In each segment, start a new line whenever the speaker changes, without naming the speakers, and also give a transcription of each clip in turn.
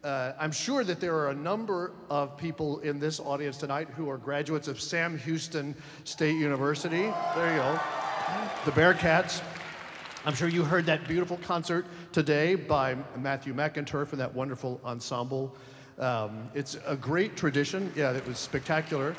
I'm sure that there are a number of people in this audience tonight who are graduates of Sam Houston State University. There you go. The Bearcats. I'm sure you heard that beautiful concert today by Matthew McInturf and that wonderful ensemble. It's a great tradition. Yeah, it was spectacular.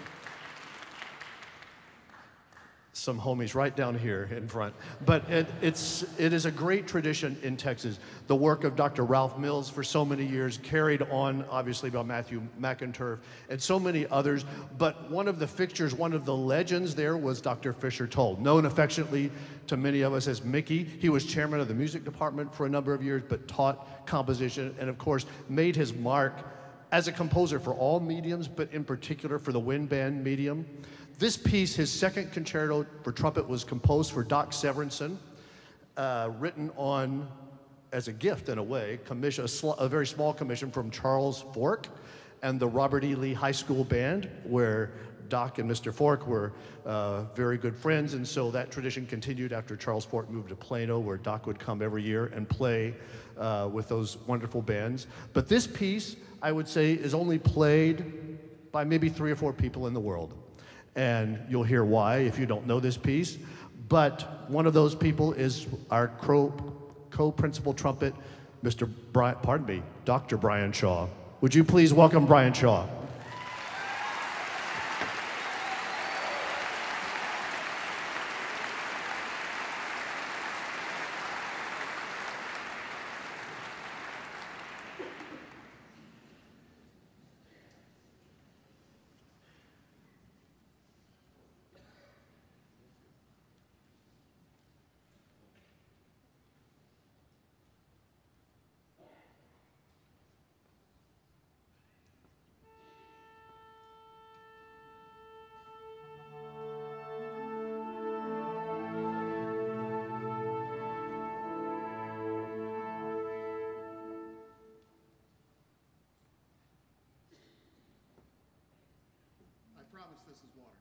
Some homies right down here in front. But it is a great tradition in Texas. The work of Dr. Ralph Mills for so many years, carried on obviously by Matthew McInturf and so many others. But one of the fixtures, one of the legends there was Dr. Fisher Tull, known affectionately to many of us as Mickey. He was chairman of the music department for a number of years, but taught composition and of course made his mark as a composer for all mediums, but in particular for the wind band medium. This piece, his second concerto for trumpet, was composed for Doc Severinsen, written on, as a gift in a way, a very small commission from Charles Fork and the Robert E. Lee High School Band, where Doc and Mr. Fork were very good friends, and so that tradition continued after Charles Fork moved to Plano, where Doc would come every year and play with those wonderful bands. But this piece, I would say, is only played by maybe 3 or 4 people in the world. And you'll hear why if you don't know this piece. But one of those people is our co-principal trumpet, Dr. Brian Shaw. Would you please welcome Brian Shaw? This is water.